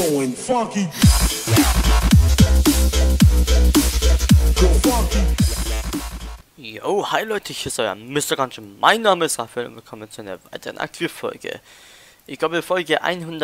going funky. Go funky. Yo, hi Leute, hier ist euer Mr. Gungeon. Mein Name ist Raphael und willkommen zu einer weiteren Aktivfolge. Ich glaube Folge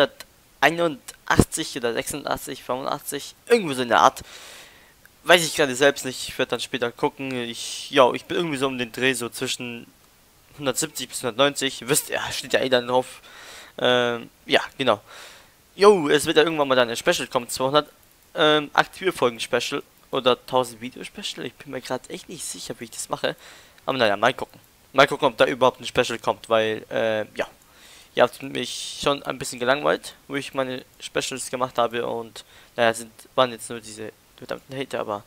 181 oder 86, 85, irgendwo so in der Art. Weiß ich gerade selbst nicht, ich werde dann später gucken. Ich bin irgendwie so um den Dreh, so zwischen 170 bis 190. Ihr wisst, ja, steht ja eh dann drauf. Ja, genau. Jo, es wird ja irgendwann mal dann ein Special kommen, 200 Aktivfolgen-Special oder 1000 Video-Special. Ich bin mir gerade echt nicht sicher, wie ich das mache. Aber naja, mal gucken. Mal gucken, ob da überhaupt ein Special kommt, weil, ja. Ihr habt mich schon ein bisschen gelangweilt, wo ich meine Specials gemacht habe und, naja, waren jetzt nur diese verdammten Hater, aber,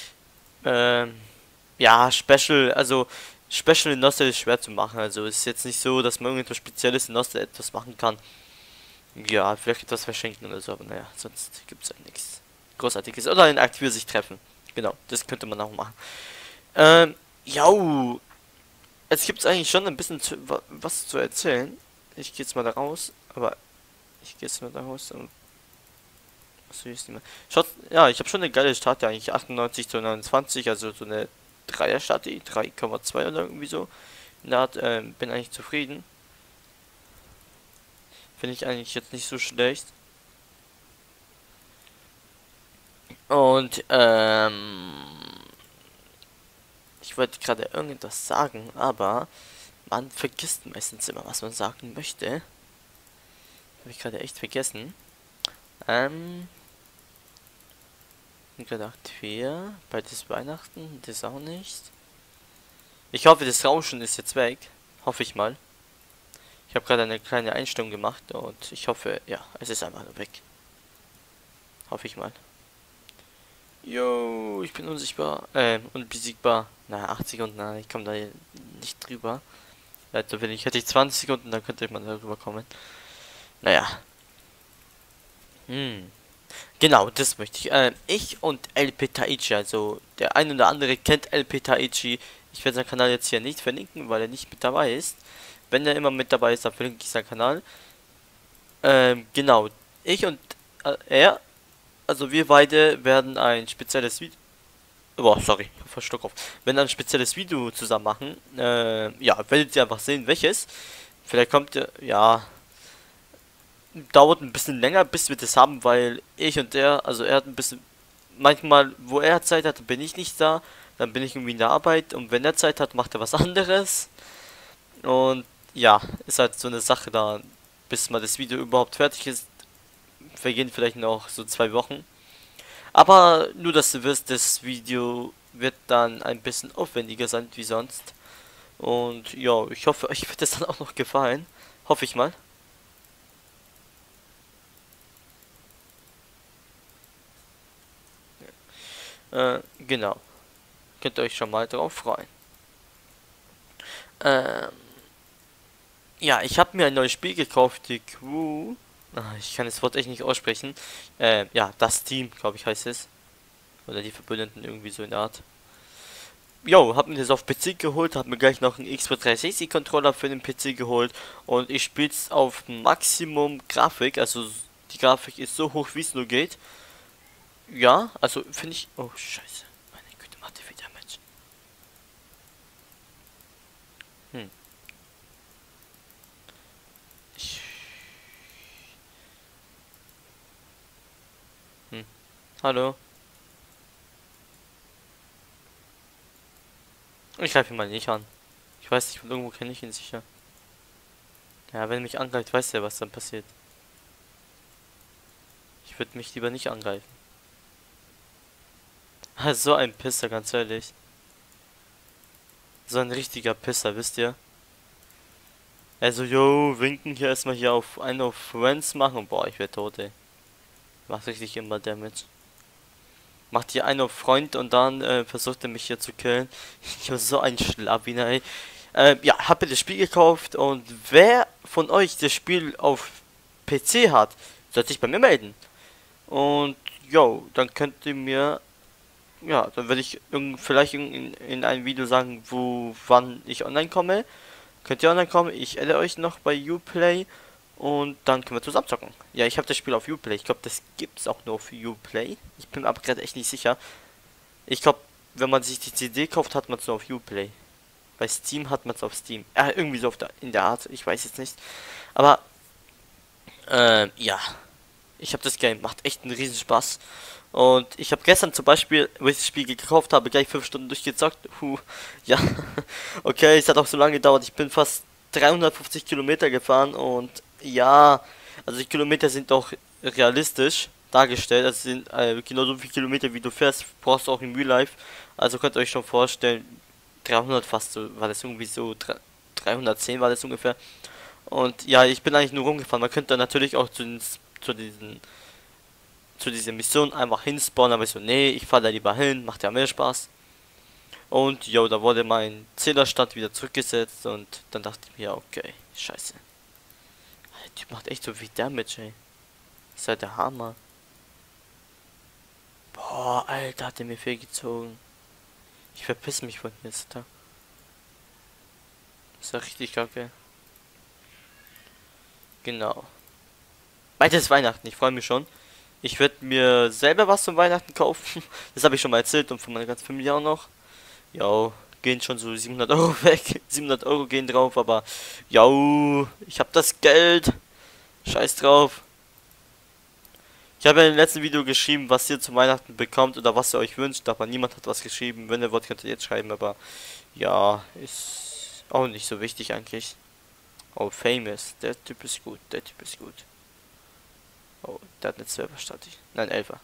ja, Special in Nostal ist schwer zu machen. Also, es ist jetzt nicht so, dass man irgendetwas Spezielles in Nostal etwas machen kann. Ja, vielleicht etwas verschenken oder so, aber naja, sonst gibt es halt nichts Großartiges. Oder ein Akt für sich treffen. Genau, das könnte man auch machen. Ja, es gibt eigentlich schon ein bisschen was zu erzählen. Ich gehe jetzt mal da raus, aber ich gehe jetzt mal da raus und was will ich nicht mehr. Schaut, ja, ich habe schon eine geile Starte eigentlich, 98 zu 29, also so eine Dreier-Starte, 3,2 oder irgendwie so. In der Art, bin eigentlich zufrieden. Finde ich eigentlich jetzt nicht so schlecht. Und, ich wollte gerade irgendetwas sagen, aber man vergisst meistens immer, was man sagen möchte. Habe ich gerade echt vergessen. Gedacht, bald ist Weihnachten, das auch nicht. Ich hoffe, das Rauschen ist jetzt weg. Hoffe ich mal. Ich habe gerade eine kleine Einstellung gemacht und ich hoffe, ja, es ist einfach nur weg. Hoffe ich mal. Jo, ich bin unsichtbar, unbesiegbar. Na, 8 Sekunden, na, ich komme da nicht drüber. Also hätte ich 20 Sekunden, dann könnte man darüber kommen. Naja. Genau, das möchte ich. Ich und LP Taichi, also der ein oder andere kennt LP Taichi. Ich werde seinen Kanal jetzt hier nicht verlinken, weil er nicht mit dabei ist. Wenn er immer mit dabei ist, dann verlinke ich seinen Kanal. Genau, ich und er, also wir beide werden ein spezielles Video. Boah, sorry, Verstock auf. Wenn ein spezielles Video zusammen machen, ja, werdet ihr einfach sehen, welches. Vielleicht kommt ja, dauert ein bisschen länger, bis wir das haben, weil ich und er, also er hat ein bisschen, manchmal, wo er Zeit hat, bin ich nicht da, dann bin ich irgendwie in der Arbeit und wenn er Zeit hat, macht er was anderes. Und ja, ist halt so eine Sache da, bis mal das Video überhaupt fertig ist, vergehen vielleicht noch so 2 Wochen. Aber nur, dass du wirst, das Video wird dann ein bisschen aufwendiger sein wie sonst. Und ja, ich hoffe, euch wird es dann auch noch gefallen. Hoffe ich mal. Genau. Könnt ihr euch schon mal drauf freuen. Ja, ich habe mir ein neues Spiel gekauft, die Crew. Ich kann das Wort echt nicht aussprechen. Ja, das Team, glaube ich, heißt es. Oder die Verbündeten, irgendwie so in der Art. Jo, hab mir das auf PC geholt, hab mir gleich noch einen Xbox 360 Controller für den PC geholt. Und ich spiel's auf Maximum Grafik, also die Grafik ist so hoch, wie es nur geht. Ja, also finde ich... Oh, scheiße. Meine Güte, macht der wieder Match. Hallo. Ich greife ihn mal nicht an. Ich weiß nicht, von irgendwo kenne ich ihn sicher. Ja, wenn er mich angreift, weiß er, was dann passiert. Ich würde mich lieber nicht angreifen. So ein Pisser, ganz ehrlich. So ein richtiger Pisser, wisst ihr? Also, yo, winken hier erstmal hier auf einen auf Friends machen. Boah, ich werde tot, ey. Macht richtig immer Damage. Macht hier einen auf Freund und dann versucht er mich hier zu killen. Ich bin so ein Schlawiner, ey. Ja, hab mir das Spiel gekauft und wer von euch das Spiel auf PC hat, sollte sich bei mir melden. Und, yo, dann könnt ihr mir, ja, dann werde ich vielleicht in einem Video sagen, wann ich online komme. Könnt ihr online kommen, ich adde euch noch bei Uplay Und dann können wir zusammen zocken. Ja, ich habe das Spiel auf Uplay. Ich glaube, das gibt's auch nur auf Uplay. Ich bin mir aber gerade echt nicht sicher. Ich glaube, wenn man sich die CD kauft, hat man es nur auf Uplay. Bei Steam hat man es auf Steam. Irgendwie so in der Art. Ich weiß jetzt nicht. Aber, ja. Ich habe das Game. Macht echt einen riesen Spaß. Und ich habe gestern zum Beispiel, wo ich das Spiel gekauft habe, gleich 5 Stunden durchgezockt. Ja. Okay, es hat auch so lange gedauert. Ich bin fast 350 Kilometer gefahren und ja, also die Kilometer sind doch realistisch dargestellt. Also sind genau so viele Kilometer wie du fährst, brauchst du auch im Real Life. Also könnt ihr euch schon vorstellen, 300 fast so, war das irgendwie so, 310 war das ungefähr. Und ja, ich bin eigentlich nur rumgefahren. Man könnte natürlich auch zu diesen zu dieser Mission einfach hinspawnen, aber ich so, nee, ich fahre da lieber hin, macht ja mehr Spaß. Und jo, da wurde mein Zählerstand wieder zurückgesetzt und dann dachte ich mir, okay, scheiße. Der Typ macht echt so viel Damage, ey. Das ist halt der Hammer. Boah, Alter, hat der mir fehlgezogen. Ich verpiss mich von jetzt, da. Ist ja richtig kacke. Genau. Bald ist Weihnachten, ich freue mich schon. Ich werde mir selber was zum Weihnachten kaufen. Das habe ich schon mal erzählt und von meiner ganzen Familie auch noch. Ja, gehen schon so 700 Euro weg. 700 Euro gehen drauf, aber ja, ich habe das Geld. Scheiß drauf. Ich habe ja im letzten Video geschrieben, was ihr zu Weihnachten bekommt oder was ihr euch wünscht, aber niemand hat was geschrieben. Wenn ihr wollt, könnt ihr jetzt schreiben, aber ja, ist auch nicht so wichtig eigentlich. Oh, Famous. Der Typ ist gut, der Typ ist gut. Oh, der hat eine 12er Stadt. Nein, 11er.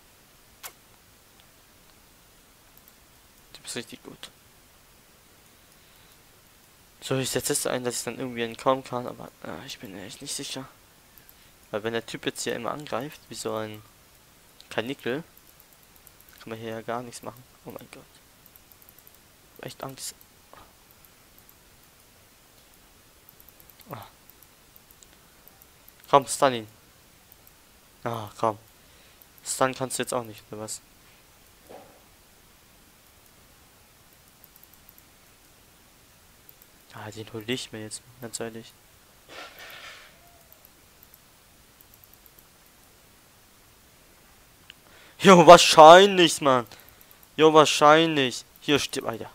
Du bist richtig gut. So, ich setze es ein, dass ich dann irgendwie entkommen kann, aber ich bin echt nicht sicher. Weil wenn der Typ jetzt hier immer angreift, wie so ein Kanickel, kann man hier ja gar nichts machen. Oh mein Gott. Echt Angst. Oh. Komm, stun ihn. Ah, komm. Stun kannst du jetzt auch nicht, oder was? Ah, den hol ich mir jetzt, ganz ehrlich. Jo, wahrscheinlich, Mann. Jo, wahrscheinlich. Hier steht, Alter.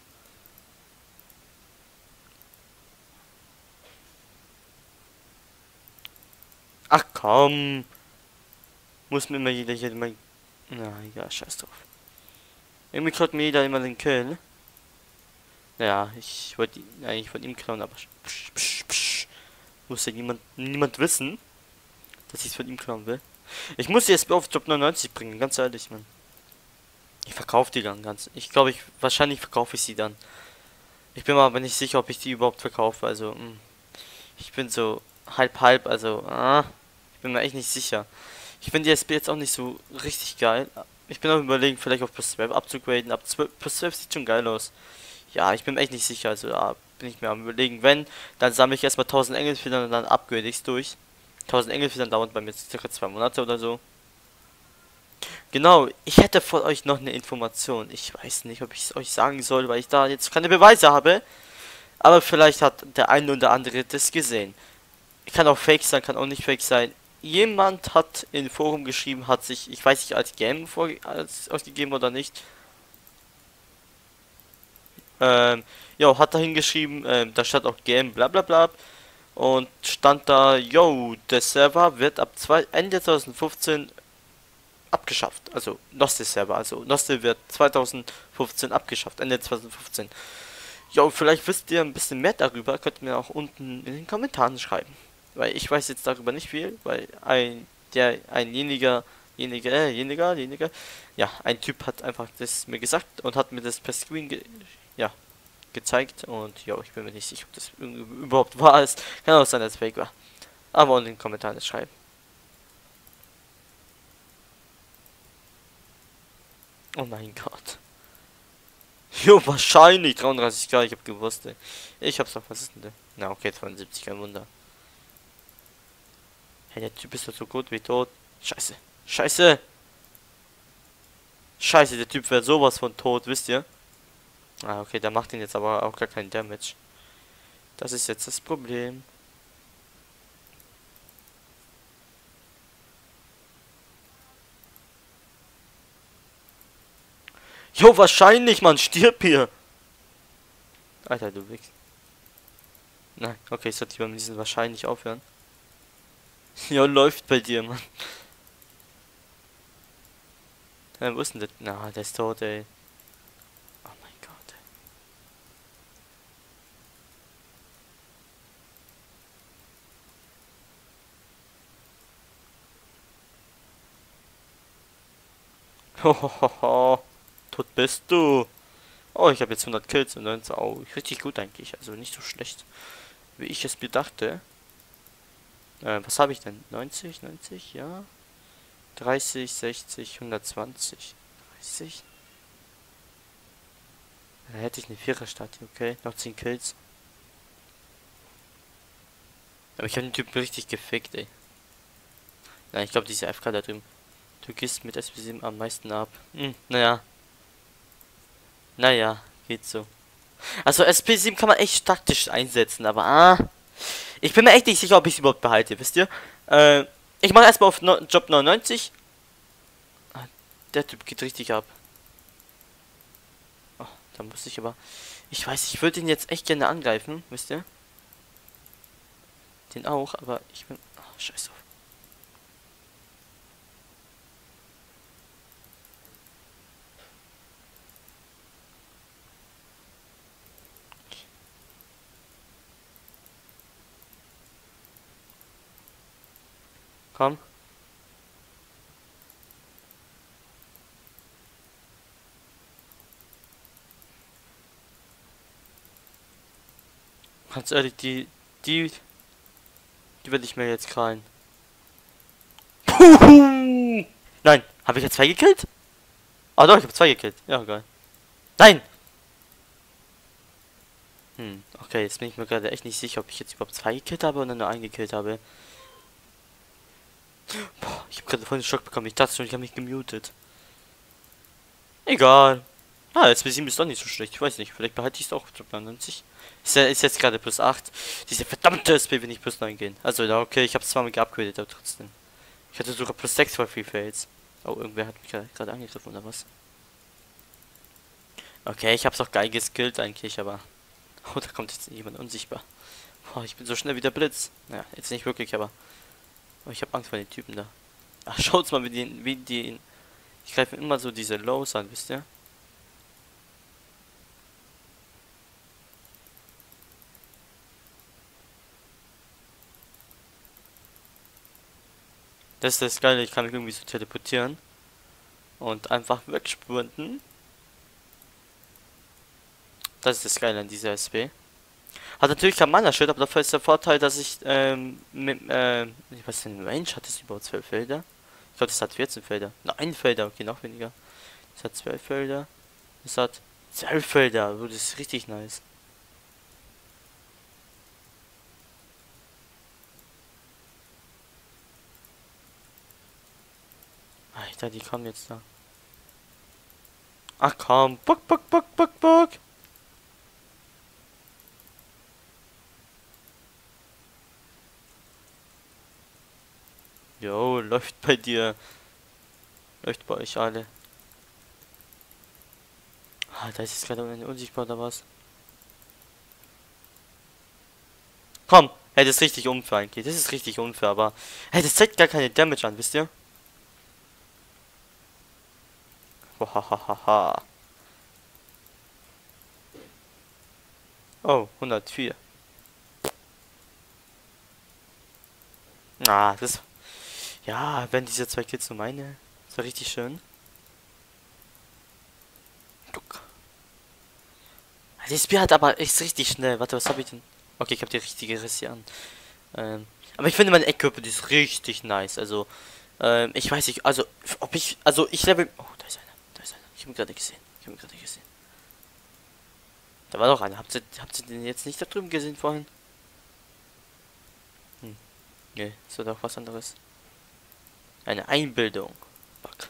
Ach komm. Muss mir immer jeder hier mal. Na, egal, scheiß drauf. Irgendwie klaut mir jeder immer den Kill. Naja, ich wollte eigentlich von ihm klauen, aber muss ja niemand wissen, dass ich es von ihm klauen will. Ich muss die jetzt auf Top 99 bringen, ganz ehrlich, Mann. Ich verkaufe die dann ganz. Ich glaube, wahrscheinlich verkaufe ich sie dann. Ich bin mir aber nicht sicher, ob ich die überhaupt verkaufe. Also, ich bin so halb, also, ich bin mir echt nicht sicher. Ich finde die SP jetzt auch nicht so richtig geil. Ich bin auch überlegen, vielleicht auf plus 12 abzugraden. Ab 12, plus 12 sieht schon geil aus. Ja, ich bin mir echt nicht sicher. Also, da bin ich mir am überlegen. Wenn, dann sammle ich erstmal 1000 Engelfedern und dann upgrade ich es durch. 1000 Engelfedern dauert bei mir circa 2 Monate oder so. Genau, ich hätte von euch noch eine Information. Ich weiß nicht, ob ich es euch sagen soll, weil ich da jetzt keine Beweise habe. Aber vielleicht hat der eine oder andere das gesehen. Kann auch fake sein, kann auch nicht fake sein. Jemand hat in Forum geschrieben, hat sich, ich weiß nicht, als Game ausgegeben oder nicht. Ja, hat da hingeschrieben, da stand auch Game bla bla bla. Und stand da, yo, der Server wird ab Ende 2015 abgeschafft. Also Nostr Server, also Nostr wird 2015 abgeschafft, Ende 2015. Jo, vielleicht wisst ihr ein bisschen mehr darüber, könnt ihr mir auch unten in den Kommentaren schreiben. Weil ich weiß jetzt darüber nicht viel, weil ja, ein Typ hat einfach das mir gesagt und hat mir das per Screen gezeigt und ja, ich bin mir nicht sicher, ob das überhaupt wahr ist. Kann auch sein, dass es fake war. Aber unten in den Kommentaren schreiben. Oh mein Gott. Jo, wahrscheinlich 33k, ich hab gewusst, ey. Ich hab's doch, was ist denn der? Na, okay, 72, kein Wunder. Hey, der Typ ist doch so gut wie tot. Scheiße. Scheiße. Scheiße, der Typ wäre sowas von tot, wisst ihr? Ah, okay, der macht ihn jetzt aber auch gar keinen Damage. Das ist jetzt das Problem. Jo, wahrscheinlich, man, stirb hier. Alter, du Wichs. Nein, okay, ich sollte lieber mit diesem wahrscheinlich aufhören. Jo, läuft bei dir, Mann. Wo ist denn der? Na, der ist tot, ey. Oh mein Gott, ey. Hohoho. Tot bist du. Oh, ich habe jetzt 100 Kills und 90. Oh, richtig gut eigentlich. Also nicht so schlecht, wie ich es mir dachte. Was habe ich denn? 90, 90, ja. 30, 60, 120. 30. Da hätte ich eine Vierer-Statue, okay. Noch 10 Kills. Aber ich habe den Typen richtig gefickt, ey. Nein, ich glaube, diese FK da drüben. Du gehst mit SP7 am meisten ab. Naja. Naja, geht so. Also SP7 kann man echt taktisch einsetzen, aber ich bin mir echt nicht sicher, ob ich es überhaupt behalte, wisst ihr? Ich mache erstmal auf Job 99. Der Typ geht richtig ab. Oh, da muss ich aber... Ich weiß, ich würde ihn jetzt echt gerne angreifen, wisst ihr? Den auch, aber ich bin... Oh, scheiß auf. Komm. Ganz ehrlich, die werde ich mir jetzt krallen. Puhu! Nein, habe ich jetzt 2 gekillt? Ah doch, ich habe 2 gekillt. Ja, geil. Nein! Okay, jetzt bin ich mir gerade echt nicht sicher, ob ich jetzt überhaupt 2 gekillt habe oder nur 1 gekillt habe. Boah, ich habe gerade voll den Schock bekommen. Ich dachte schon, ich habe mich gemutet. Egal. Jetzt bis 7 ist doch nicht so schlecht. Ich weiß nicht, vielleicht behalte ich es auch Job 99. Ist jetzt gerade plus 8. Diese verdammte SP will nicht plus 9 gehen. Also, ja, okay, ich habe es zweimal geupgradet, aber trotzdem. Ich hatte sogar plus 6 für Free Fails. Oh, irgendwer hat mich gerade angegriffen, oder was? Okay, ich habe es auch geil geskillt eigentlich, aber... Oh, da kommt jetzt jemand unsichtbar. Boah, ich bin so schnell wie der Blitz. Naja, jetzt nicht wirklich, aber... Oh, ich habe Angst vor den Typen da. Ach, schaut's mal, wie die... Ich greife immer so diese Lows an, wisst ihr? Das ist das Geile, ich kann mich irgendwie so teleportieren. Und einfach wegsprinten. Das ist das Geile an dieser SB. Hat natürlich kein Mana-Schild, aber dafür ist der Vorteil, dass ich, ich weiß nicht, Range hat es überhaupt 12 Felder? Ich glaube, das hat 14 Felder. Nein, Felder, okay, noch weniger. Das hat 12 Felder. Das hat 12 Felder, das ist richtig nice. Alter, die kommen jetzt da. Ach komm, bock, bock, bock, bock, bock. Jo, läuft bei dir. Läuft bei euch alle. Da ist jetzt gerade unsichtbar oder was? Komm, hey, das ist richtig unfair eigentlich. Das ist richtig unfair, aber... Hey, das zeigt gar keine Damage an, wisst ihr? Hahaha. Oh, 104. Das... Ja, wenn diese 2 Kills nur meine. Das war richtig schön. Guck. Das Bier hat aber ist richtig schnell. Warte, was habe ich denn? Okay, ich habe die richtige Risse an. Aber ich finde meine Eckkörper, die ist richtig nice. Also, ich weiß nicht, also, ob ich, also ich level... Oh, da ist einer, da ist einer. Ich habe ihn gerade gesehen. Ich habe ihn gerade gesehen. Da war doch einer. Habt ihr den jetzt nicht da drüben gesehen vorhin? Nee, ist doch was anderes. Eine Einbildung. Fuck.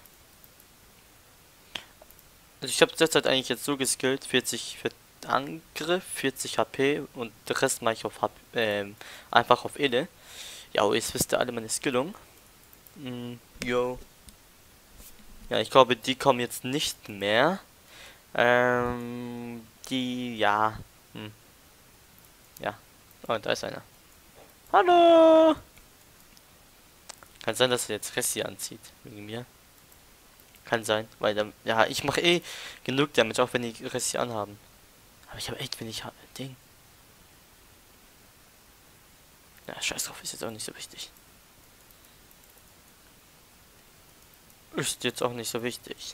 Also ich habe derzeit eigentlich jetzt so geskillt, 40 für Angriff, 40 HP und den Rest mache ich auf einfach auf Ele. Ja, jetzt wisst ihr alle meine Skillung. Jo. Ja, ich glaube, die kommen jetzt nicht mehr. Die, ja. Ja. Oh, da ist einer. Hallo! Kann sein, dass er jetzt Ressi anzieht. Wegen mir. Kann sein. Weil dann, ja, ich mache eh genug damit, auch wenn die Ressi anhaben. Aber ich habe echt wenig Ding. Ja, scheiß drauf, ist jetzt auch nicht so wichtig. Ist jetzt auch nicht so wichtig.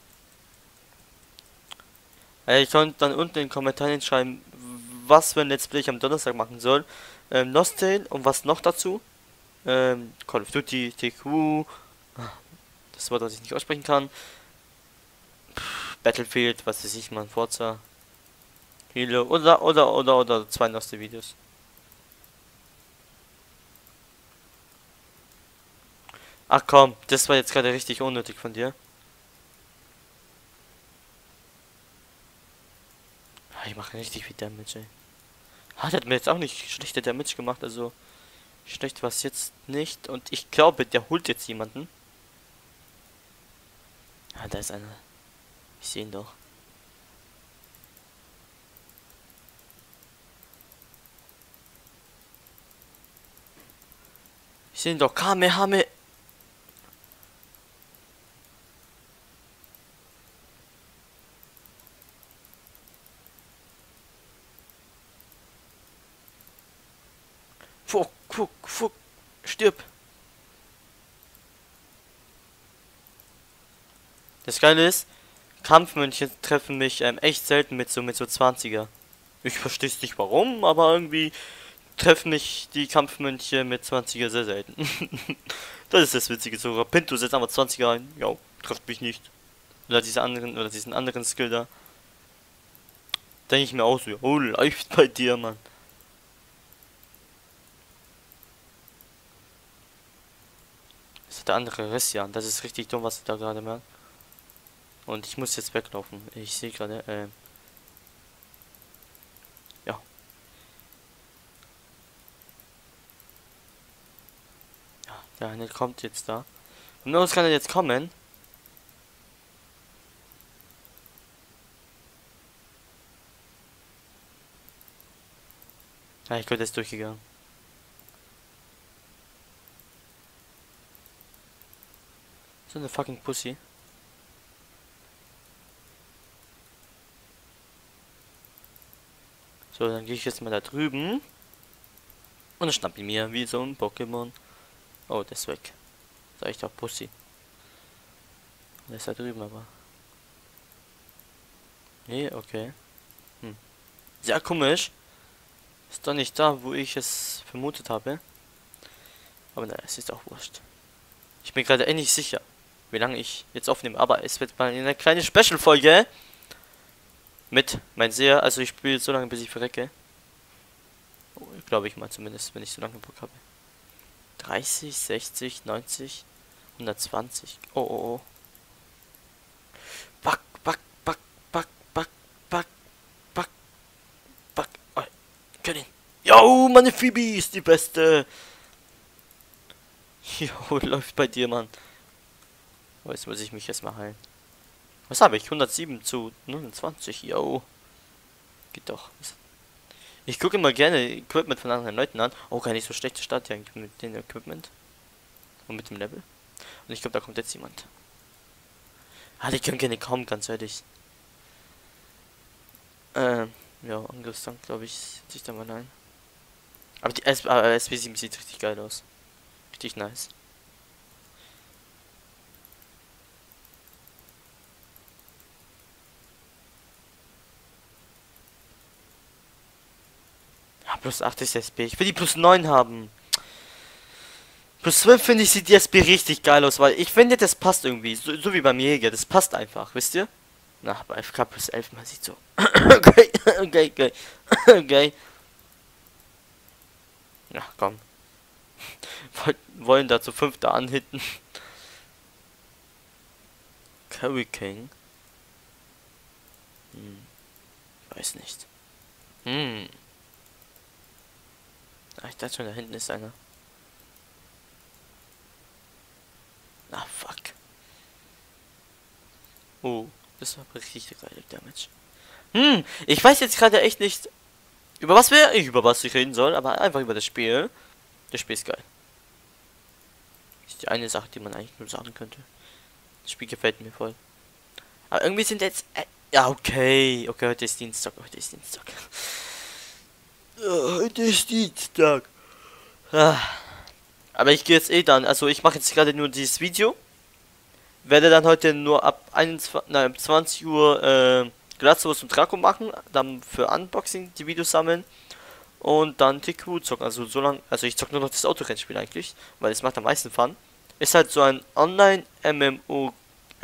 Ich konnte dann unten in den Kommentaren schreiben, was für ein Let's Play ich am Donnerstag machen soll. Lost Tale und was noch dazu? Call of Duty, TQ, das Wort, das ich nicht aussprechen kann. Battlefield, was weiß ich, man, Forza. Halo oder zwei neueste Videos. Ach komm, das war jetzt gerade richtig unnötig von dir. Ich mache richtig viel Damage, ey. Der hat mir jetzt auch nicht schlechte Damage gemacht, also schlecht war es jetzt nicht. Und ich glaube, der holt jetzt jemanden. Da ist einer. Ich sehe ihn doch. Ich sehe ihn doch. Kamehame. Fuck. Stirb. Das Geile ist, Kampfmönche treffen mich echt selten mit so 20er. Ich verstehe es nicht warum, aber irgendwie treffen mich die Kampfmönche mit 20er sehr selten. Das ist das Witzige sogar. Pinto setzt aber 20er ein. Ja, trifft mich nicht. Diesen anderen Skill da. Denke ich mir auch so, oh, läuft bei dir, Mann. Das ist der andere Ressian. Das ist richtig dumm, was ich da gerade merke. Und ich muss jetzt weglaufen. Ich sehe gerade, ja. Ja, der eine kommt jetzt da. Und los kann er jetzt kommen. Ja, ich könnte jetzt durchgegangen. So eine fucking Pussy. So, dann gehe ich jetzt mal da drüben. Und dann schnapp ich mir wie so ein Pokémon. Oh, der ist weg. Sag ich doch Pussy. Der ist da drüben aber. Nee, okay. Sehr komisch. Ist doch nicht da, wo ich es vermutet habe. Aber naja, es ist auch wurscht. Ich bin gerade nicht sicher, wie lange ich jetzt aufnehme. Aber es wird mal eine kleine Special-Folge mit mein Seher. Also ich spiele so lange, bis ich verrecke. Oh, glaube ich mal zumindest, wenn ich so lange Bock habe. 30, 60, 90, 120. Oh. Back. Oh, kenn ihn. Yo, meine Phoebe ist die beste. Jo, läuft bei dir, Mann. Oh, jetzt muss ich mich erstmal heilen. Was habe ich? 107 zu 29. Yo. Geht doch. Ich gucke immer gerne Equipment von anderen Leuten an. Oh, gar nicht so schlechte Start hier eigentlich mit dem Equipment. Und mit dem Level. Und ich glaube, da kommt jetzt jemand. Die können gerne kommen, ganz ehrlich. Ja, Angriffstank, glaube ich, setze ich da mal ein. Aber die SB7 sieht richtig geil aus. Richtig nice. Ja, plus 8 ist SB. Ich will die plus 9 haben. Plus 12 finde ich, sieht die SB richtig geil aus, weil ich finde, das passt irgendwie. So wie beim Jäger. Das passt einfach, wisst ihr? Na, bei FK plus 11, man sieht so. Okay. Ja, komm. Wollen da zu 5 da anhitten. Curry King. Weiß nicht. Ich dachte schon, da hinten ist einer. Fuck. Oh, Das war richtig geil, Damage. Ich weiß jetzt gerade echt nicht, über was ich reden soll, aber einfach über das Spiel. Das Spiel ist geil. Das ist die eine Sache, die man eigentlich nur sagen könnte. Das Spiel gefällt mir voll. Aber irgendwie sind jetzt... ja, okay. Okay, heute ist Dienstag. Heute ist Dienstag. Aber ich gehe jetzt eh dann. Also ich mache jetzt gerade nur dieses Video. Werde dann heute nur ab 20 Uhr Glatzos und Draco machen. Dann für Unboxing die Videos sammeln. Und dann TQ zocken. Also so lang. Also ich zocke nur noch das Autorennspiel eigentlich. Weil es macht am meisten Fun. Ist halt so ein Online-MMO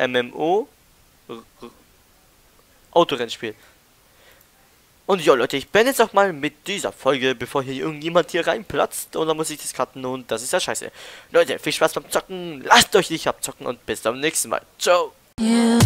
Autorennspiel. Und ja Leute, ich bin jetzt auch mal mit dieser Folge, bevor hier irgendjemand hier reinplatzt. Und dann muss ich das cutten und das ist ja scheiße. Leute, viel Spaß beim Zocken. Lasst euch nicht abzocken und bis zum nächsten Mal. Ciao.